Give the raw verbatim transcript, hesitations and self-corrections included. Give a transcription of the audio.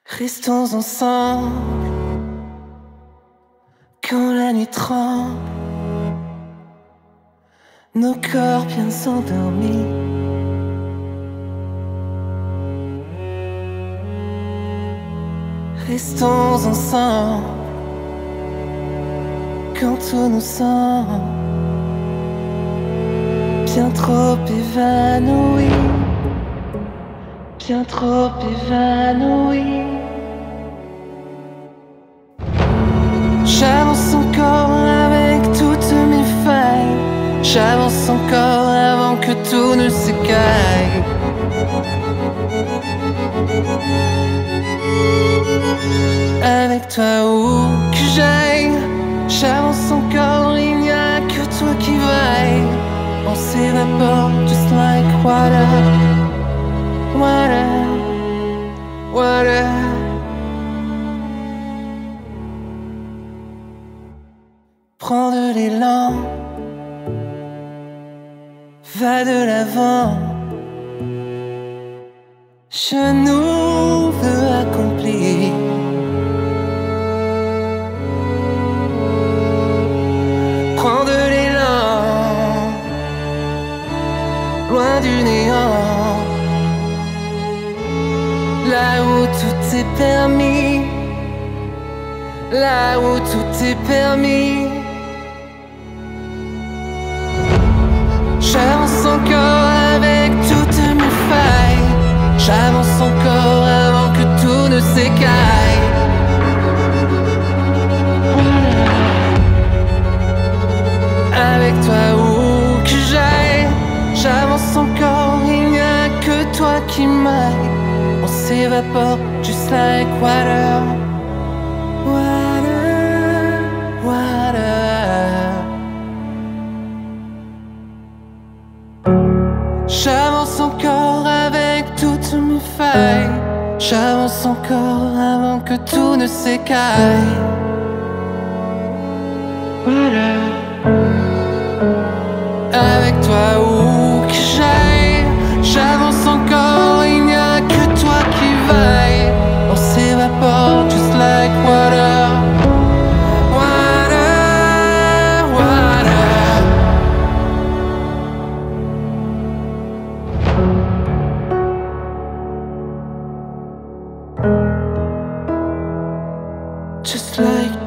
Restons ensemble quand la nuit tremble, nos corps bien endormis. Restons ensemble quand tout nous semble bien trop évanoui, bien trop évanoui. J'avance encore avec toutes mes failles, j'avance encore avant que tout ne s'écaille. Avec toi où que j'aille, j'avance encore, il n'y a que toi qui vaille. On s'évapore just like water, water, water. Prends de l'élan, va de l'avant. Je nous veux accomplir. Prends de l'élan, loin du néant, là où tout est permis, là où tout est permis. J'avance encore avec toutes mes failles, j'avance encore avant que tout ne s'écaille. Avec toi où que j'aille, j'avance encore, il n'y a que toi qui m'aille. On s'évapore just like water, water, water. J'avance encore avec toutes mes failles, j'avance encore avant que tout ne s'écaille. Water. Avec toi où que j'aille, j'avance encore, il n'y a que toi qui vaille. On s'évapore just like water, water, water. Just like